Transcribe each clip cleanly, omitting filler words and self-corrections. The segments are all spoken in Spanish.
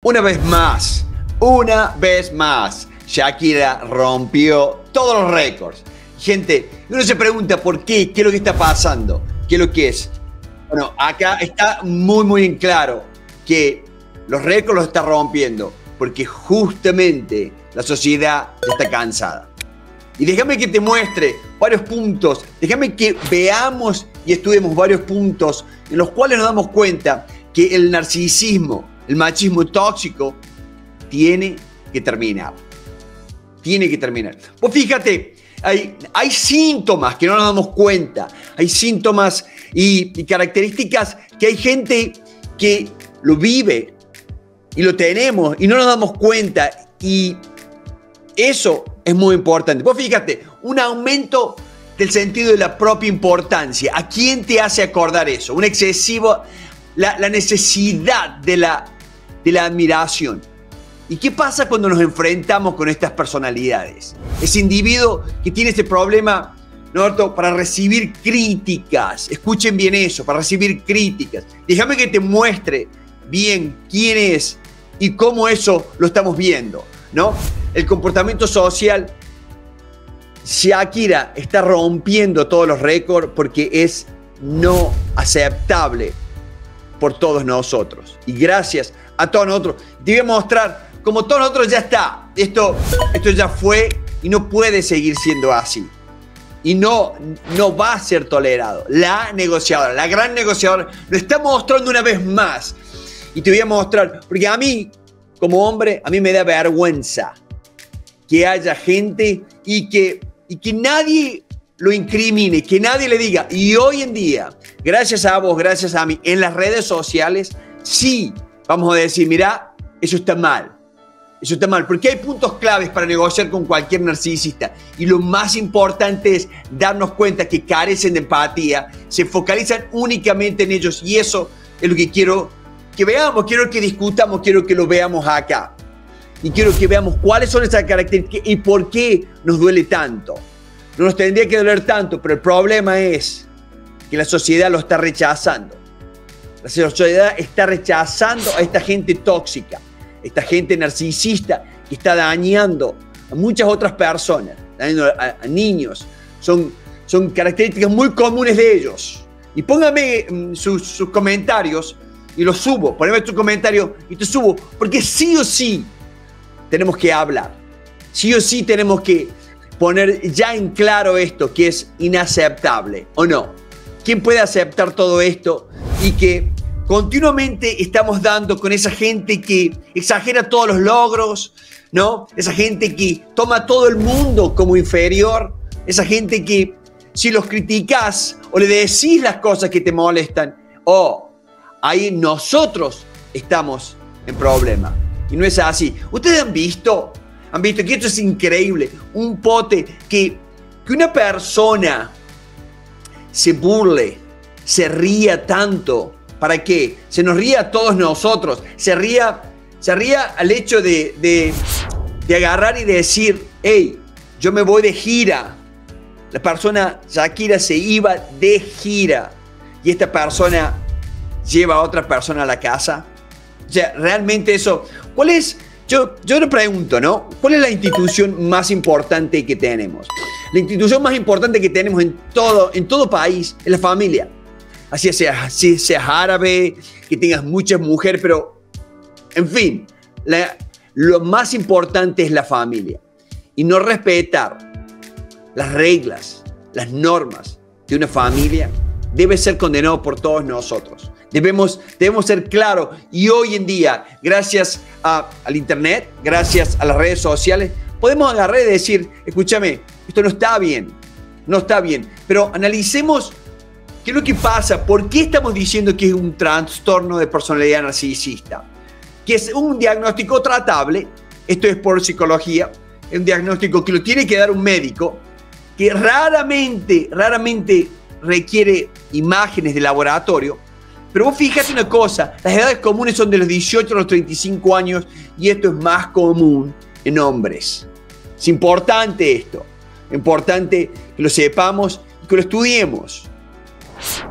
Una vez más, Shakira rompió todos los récords. Gente, uno se pregunta por qué, qué es lo que está pasando, qué es lo que es. Bueno, acá está muy en claro que los récords los está rompiendo porque justamente la sociedad ya está cansada. Y déjame que te muestre varios puntos, déjame que veamos y estudiemos varios puntos en los cuales nos damos cuenta que el narcisismo, el machismo tóxico, tiene que terminar. Tiene que terminar. Pues fíjate, hay síntomas que no nos damos cuenta. Hay síntomas y características que hay gente que lo vive y lo tenemos y no nos damos cuenta. Y eso es muy importante. Pues fíjate, un aumento del sentido de la propia importancia. ¿A quién te hace acordar eso? Un excesivo, la necesidad de la admiración. ¿Y qué pasa cuando nos enfrentamos con estas personalidades? Ese individuo que tiene este problema, ¿no? Para recibir críticas. Escuchen bien eso, para recibir críticas. Déjame que te muestre bien quién es y cómo eso lo estamos viendo, ¿no? El comportamiento social. Shakira está rompiendo todos los récords porque es no aceptable por todos nosotros. Y gracias a todos nosotros. Te voy a mostrar como todos nosotros ya está. Esto ya fue y no puede seguir siendo así. Y no va a ser tolerado. La negociadora, la gran negociadora, lo está mostrando una vez más. Y te voy a mostrar, porque a mí, como hombre, a mí me da vergüenza que haya gente y que nadie lo incrimine, que nadie le diga. Y hoy en día, gracias a vos, gracias a mí, en las redes sociales, sí, vamos a decir, mira, eso está mal. Eso está mal, porque hay puntos claves para negociar con cualquier narcisista. Y lo más importante es darnos cuenta que carecen de empatía, se focalizan únicamente en ellos. Y eso es lo que quiero que veamos, quiero que discutamos, quiero que lo veamos acá. Y quiero que veamos cuáles son esas características y por qué nos duele tanto. No nos tendría que doler tanto, pero el problema es que la sociedad lo está rechazando. La sociedad está rechazando a esta gente tóxica, esta gente narcisista que está dañando a muchas otras personas, dañando a niños. Son características muy comunes de ellos. Y póngame sus comentarios y los subo. Poneme tu comentario y te subo, porque sí o sí tenemos que hablar. Sí o sí tenemos que poner ya en claro esto que es inaceptable, ¿o no? ¿Quién puede aceptar todo esto y que continuamente estamos dando con esa gente que exagera todos los logros, ¿no? Esa gente que toma a todo el mundo como inferior, esa gente que si los criticas o le decís las cosas que te molestan, ahí nosotros estamos en problema. Y no es así. Ustedes han visto que esto es increíble, un pote que una persona se burle, se ría tanto. ¿Para qué? Se nos ría a todos nosotros. Se ría al hecho de agarrar y decir, hey, yo me voy de gira. La persona, Shakira, se iba de gira. Y esta persona lleva a otra persona a la casa. O sea, realmente eso, ¿cuál es? Yo le pregunto, ¿no? ¿Cuál es la institución más importante que tenemos? La institución más importante que tenemos en todo país es la familia. Así seas árabe, que tengas muchas mujeres, pero en fin, lo más importante es la familia. Y no respetar las reglas, las normas de una familia debe ser condenado por todos nosotros. Debemos ser claros. Y hoy en día, gracias al internet, gracias a las redes sociales, podemos agarrar y decir, escúchame, esto no está bien, pero analicemos qué es lo que pasa, por qué estamos diciendo que es un trastorno de personalidad narcisista, que es un diagnóstico tratable. Esto es por psicología, es un diagnóstico que lo tiene que dar un médico, que raramente requiere imágenes de laboratorio. Pero vos fíjate una cosa, las edades comunes son de los 18 a los 35 años y esto es más común en hombres. Es importante esto, es importante que lo sepamos y que lo estudiemos.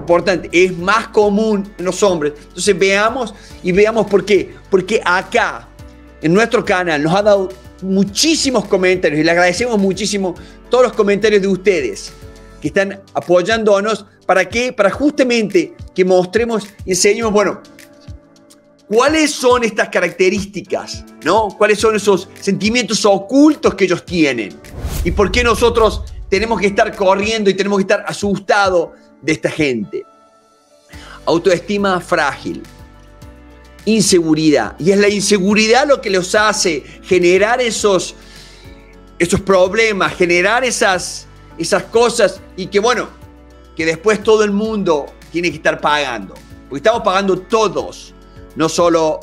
importante, es más común en los hombres. Entonces veamos por qué. Porque acá, en nuestro canal, nos ha dado muchísimos comentarios y le agradecemos muchísimo todos los comentarios de ustedes que están apoyándonos. ¿Para qué? Para justamente que mostremos y enseñemos, bueno, ¿cuáles son estas características? ¿No? ¿Cuáles son esos sentimientos ocultos que ellos tienen? ¿Y por qué nosotros tenemos que estar corriendo y tenemos que estar asustados de esta gente? Autoestima frágil, inseguridad. Y es la inseguridad lo que los hace generar esos problemas, generar esas cosas y que, bueno, que después todo el mundo tiene que estar pagando. Porque estamos pagando todos, no solo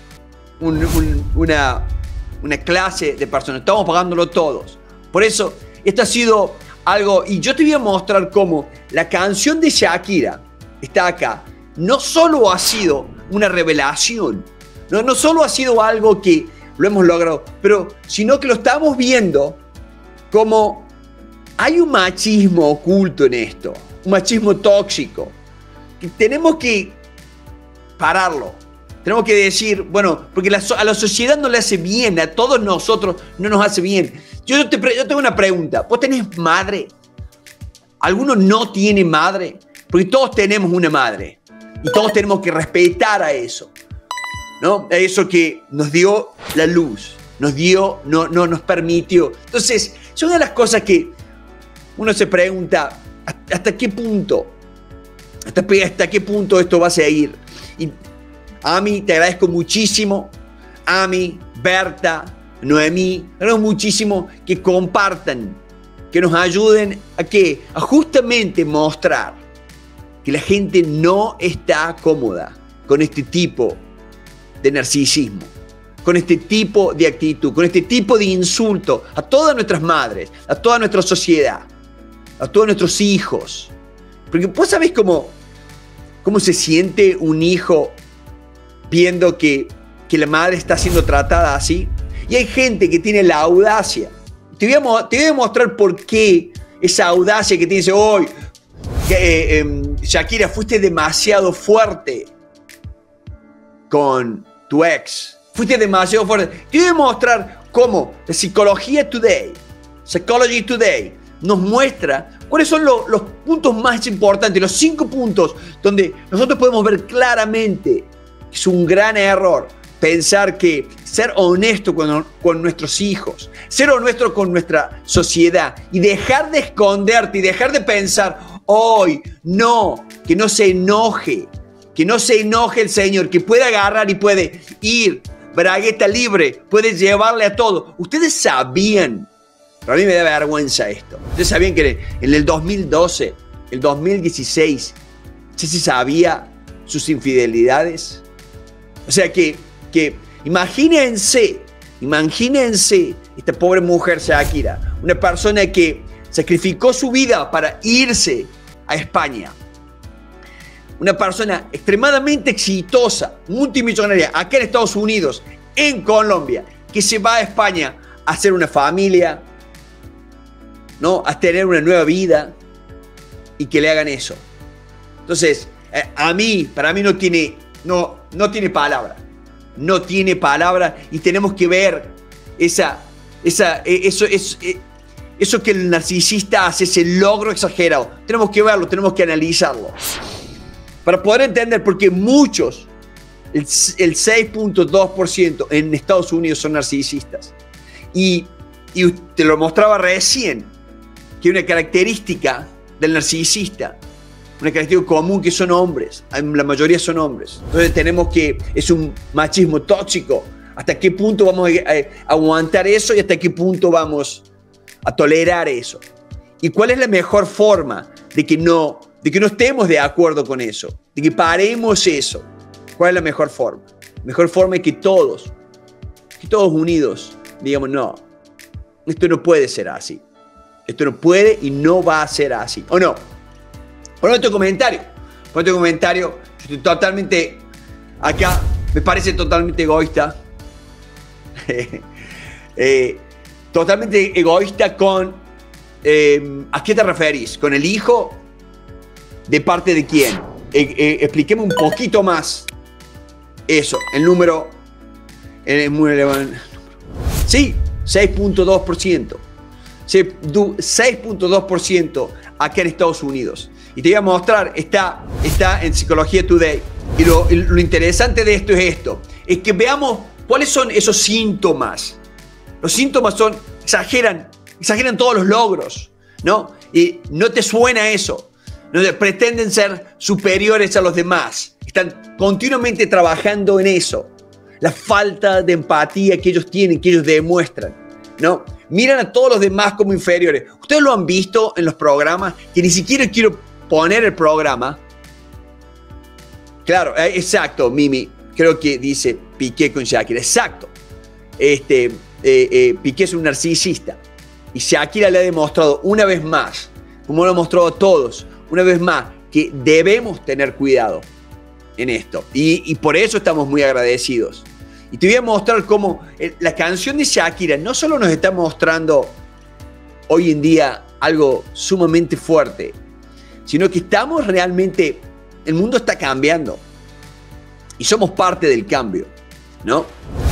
una clase de personas, estamos pagándolo todos. Por eso, esto ha sido algo, y yo te voy a mostrar cómo la canción de Shakira está acá. No solo ha sido una revelación, no solo ha sido algo que lo hemos logrado, pero sino que lo estamos viendo como hay un machismo oculto en esto, un machismo tóxico, que tenemos que pararlo. Tenemos que decir, bueno, porque a la sociedad no le hace bien, a todos nosotros no nos hace bien. Yo tengo una pregunta. ¿Vos tenés madre? ¿Alguno no tiene madre? Porque todos tenemos una madre y todos tenemos que respetar a eso, ¿no? A eso que nos dio la luz, nos permitió. Entonces, son de las cosas que uno se pregunta, ¿hasta qué punto? ¿Hasta qué punto esto va a seguir? Y Ami, te agradezco muchísimo. Ami, Berta, Noemí, agradezco muchísimo que compartan, que nos ayuden a justamente mostrar que la gente no está cómoda con este tipo de narcisismo, con este tipo de actitud, con este tipo de insulto a todas nuestras madres, a toda nuestra sociedad, a todos nuestros hijos. Porque vos sabés cómo se siente un hijo viendo que la madre está siendo tratada así. Y hay gente que tiene la audacia. Te voy a mostrar por qué esa audacia que tienes hoy. Shakira, fuiste demasiado fuerte con tu ex. Fuiste demasiado fuerte. Te voy a mostrar cómo la Psychology Today nos muestra cuáles son los puntos más importantes, los 5 puntos donde nosotros podemos ver claramente que es un gran error pensar que ser honesto con nuestros hijos, ser honesto con nuestra sociedad y dejar de esconderte y dejar de pensar, hoy, no, que no se enoje el Señor, que puede agarrar y puede ir, bragueta libre, puede llevarle a todo. Ustedes sabían, pero a mí me da vergüenza esto, ustedes sabían que en el 2012, el 2016, ya se sabía sus infidelidades. O sea que imagínense esta pobre mujer Shakira, una persona que sacrificó su vida para irse a España. Una persona extremadamente exitosa, multimillonaria, acá en Estados Unidos, en Colombia, que se va a España a hacer una familia, ¿no? A tener una nueva vida y que le hagan eso. Entonces, para mí no tiene palabra. No tiene palabra y tenemos que ver eso que el narcisista hace, ese logro exagerado. Tenemos que verlo, tenemos que analizarlo. Para poder entender por qué muchos, el 6.2% en Estados Unidos son narcisistas. Y te lo mostraba recién, que una característica del narcisista, una característica común, que son hombres. La mayoría son hombres. Entonces es un machismo tóxico. ¿Hasta qué punto vamos a aguantar eso y hasta qué punto vamos a tolerar eso? ¿Y cuál es la mejor forma de que no estemos de acuerdo con eso? De que paremos eso. ¿Cuál es la mejor forma? La mejor forma es que todos unidos digamos, no, esto no puede ser así. Esto no puede y no va a ser así. ¿O no? Ponme tu comentario. Yo estoy totalmente acá. Me parece totalmente egoísta. Totalmente egoísta con... ¿a qué te referís? ¿Con el hijo? ¿De parte de quién? Expliquemos un poquito más eso. El número es muy elevado. Sí, 6.2%. 6.2% acá en Estados Unidos. Y te voy a mostrar, está en Psicología Today. Y lo interesante de esto es que veamos cuáles son esos síntomas. Los síntomas exageran todos los logros, ¿no? Y no te suena eso. ¿No? Pretenden ser superiores a los demás. Están continuamente trabajando en eso. La falta de empatía que ellos tienen, que ellos demuestran, ¿no? Miran a todos los demás como inferiores. Ustedes lo han visto en los programas, que ni siquiera quiero poner el programa. Claro, exacto, Mimi. Creo que dice Piqué con Shakira. Exacto. Piqué es un narcisista. Y Shakira le ha demostrado una vez más, como lo ha mostrado a todos, una vez más, que debemos tener cuidado en esto. Y por eso estamos muy agradecidos. Y te voy a mostrar cómo la canción de Shakira no solo nos está mostrando hoy en día algo sumamente fuerte, sino que estamos realmente, el mundo está cambiando y somos parte del cambio, ¿no?